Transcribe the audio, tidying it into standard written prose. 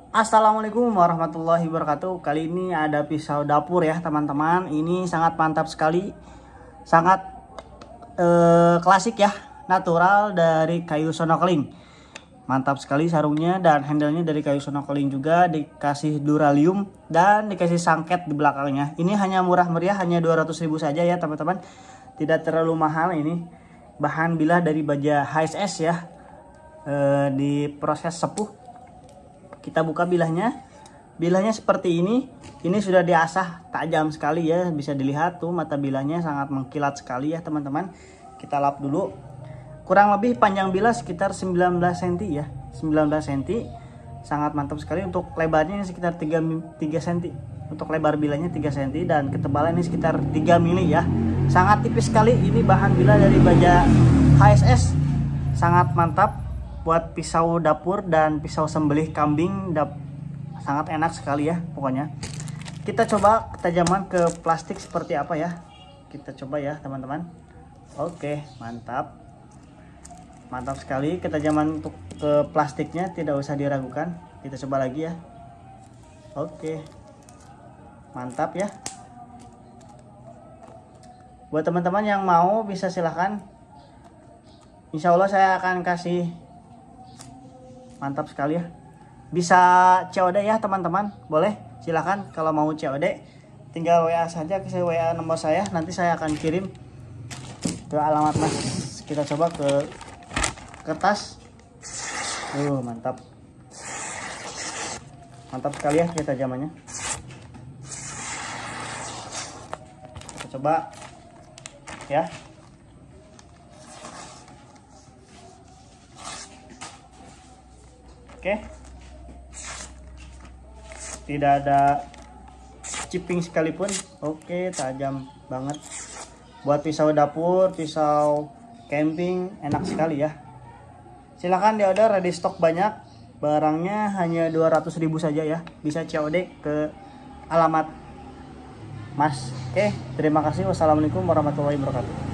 Assalamualaikum warahmatullahi wabarakatuh. Kali ini ada pisau dapur ya teman-teman. Ini sangat mantap sekali, sangat klasik ya, natural dari kayu sonokeling. Mantap sekali sarungnya dan handlenya dari kayu sonokeling juga, dikasih duralium dan dikasih sangket di belakangnya. Ini hanya murah meriah, hanya 200.000 saja ya teman-teman. Tidak terlalu mahal ini. Bahan bilah dari baja HSS ya, diproses sepuh. Kita buka bilahnya seperti ini sudah diasah tajam sekali ya, bisa dilihat tuh mata bilahnya sangat mengkilat sekali ya teman-teman. Kita lap dulu, kurang lebih panjang bilah sekitar 19 cm ya, 19 cm, sangat mantap sekali. Untuk lebarnya ini sekitar 3 cm, untuk lebar bilahnya 3 cm dan ketebalan ini sekitar 3 mili ya, sangat tipis sekali. Ini bahan bilah dari baja HSS, sangat mantap buat pisau dapur dan pisau sembelih kambing, sangat enak sekali ya pokoknya. Kita coba ketajaman ke plastik seperti apa ya, kita coba ya teman-teman. Oke, mantap sekali ketajaman untuk ke plastiknya, tidak usah diragukan. Kita coba lagi ya. Oke, mantap ya. Buat teman-teman yang mau bisa silahkan, insya Allah saya akan kasih. Mantap sekali ya, bisa COD ya teman-teman, boleh silahkan. Kalau mau COD tinggal WA saja ke WA nomor saya, nanti saya akan kirim ke alamat mas. Kita coba ke kertas. Mantap sekali ya ketajamannya. Kita coba ya. Oke, tidak ada chipping sekalipun. Oke, tajam banget buat pisau dapur, pisau camping, enak sekali ya. Silahkan diorder, ready stock banyak, barangnya hanya 200.000 saja ya, bisa COD ke alamat mas. Oke, terima kasih. Wassalamualaikum warahmatullahi wabarakatuh.